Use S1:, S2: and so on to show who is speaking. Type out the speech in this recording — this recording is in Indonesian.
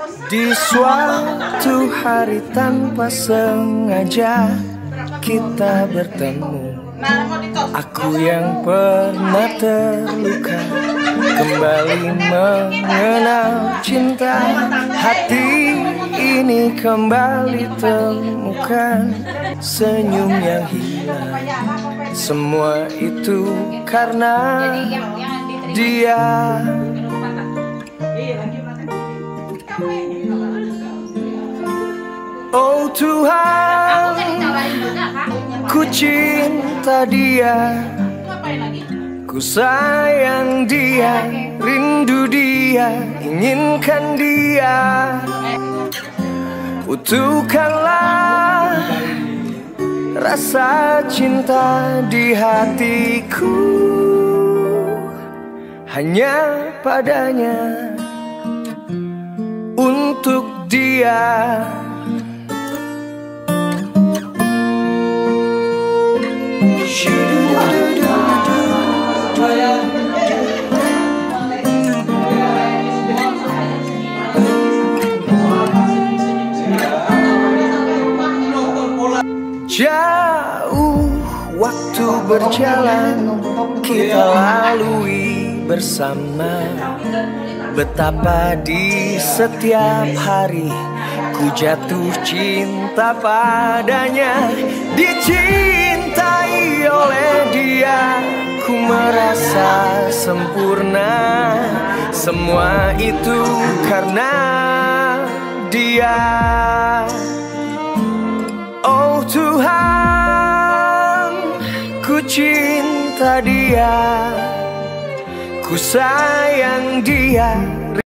S1: Di suatu hari tanpa sengaja kita bertemu. Aku yang pernah terluka kembali mengenal cinta. Hati ini kembali temukan senyum yang hilang. Semua itu karena dia. Oh Tuhan, ku cinta dia, ku sayang dia, rindu dia, inginkan dia. Utuhkanlah rasa cinta di hatiku, hanya padanya, untuk dia. Jauh waktu berjalan kita lalui bersama. Betapa di setiap hari ku jatuh cinta padanya. Dicintai oleh dia, ku merasa sempurna. Semua itu karena dia. Oh Tuhan, ku cinta dia, ku sayang dia.